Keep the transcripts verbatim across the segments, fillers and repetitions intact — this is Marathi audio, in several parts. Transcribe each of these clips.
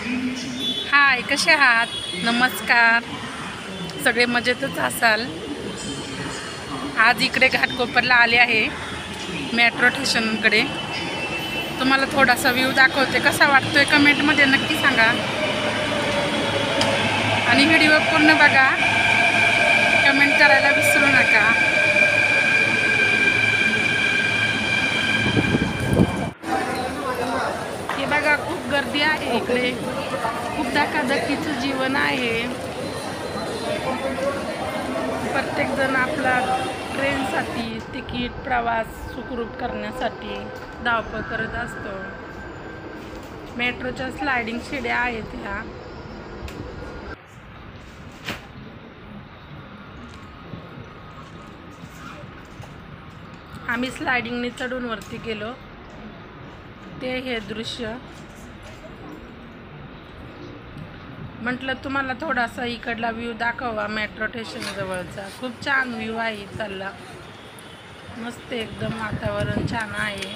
हाय, कसे आहात? नमस्कार. सगळे मजेतच असाल. आज इकडे घाटकोपरला आले आहे, मेट्रो स्टेशनकडे. तुम्हाला थोडासा व्ह्यू दाखवते. कसा वाटतोय कमेंटमध्ये नक्की सांगा आणि व्हिडिओ पूर्ण बघा. कमेंट करायला विसरू नका. हे बघा, खूप गर्दी आहे इकडे. खूप धकाधकीचं जीवन आहे. प्रत्येकजण आपला ट्रेनसाठी तिकीट प्रवास सुखरूप करण्यासाठी धावपळ करत असतो. मेट्रोच्या स्लायडिंग शिड्या आहेत ह्या. आम्ही स्लायडिंगने चढून वरती गेलो. ते हे दृश्य म्हटलं तुम्हाला थोडासा इकडला व्ह्यू दाखवा मेट्रो स्टेशन जवळचा. खूप छान व्ह्यू आहे. चालला मस्त एकदम वातावरण छान आहे.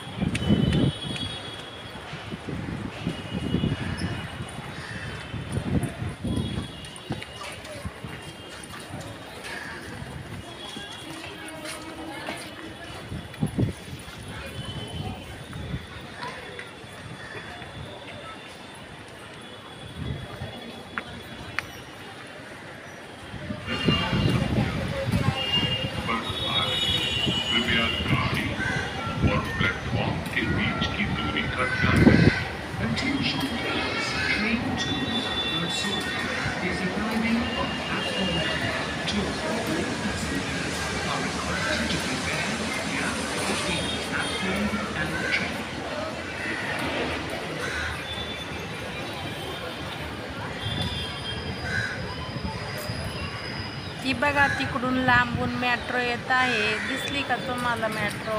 ती बघा, तिकडून लांबून मेट्रो येत आहे. दिसली का तुम्हाला मेट्रो?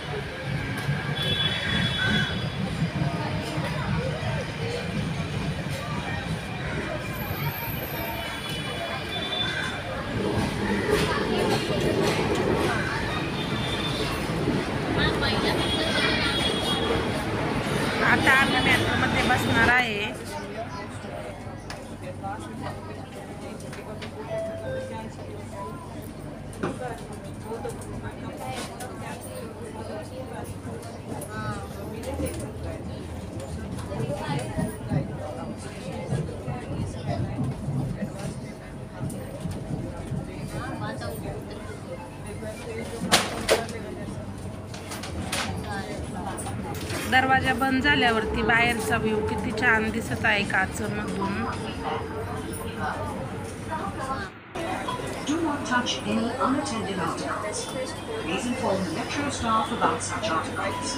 आता आम्ही मेट्रोमध्ये बसणार आहे. दरवाजा बंद झाल्यावरती बाहेरचा व्ह्यू किती छान दिसत आहे काचमधून. Do not touch any unattended articles. Please inform the metro staff about such articles.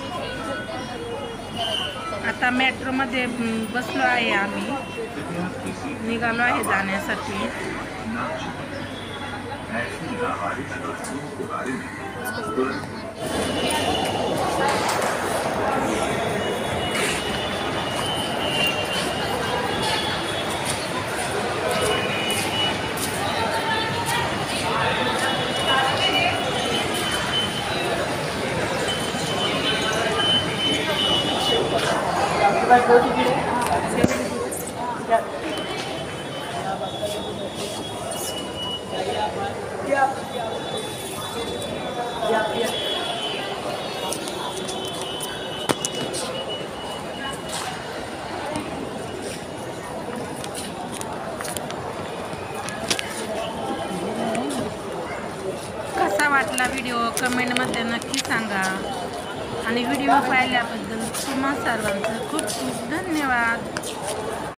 आता मेट्रोमध्ये बसलो आहे आम्ही. निघालो आहे जाण्यासाठी. कसा वाटला व्हिडिओ कमेंटमध्ये नक्की सांगा आणि व्हिडिओ पाहिल्याबद्दल तुम्हा सर्वांचं खूप खूप धन्यवाद.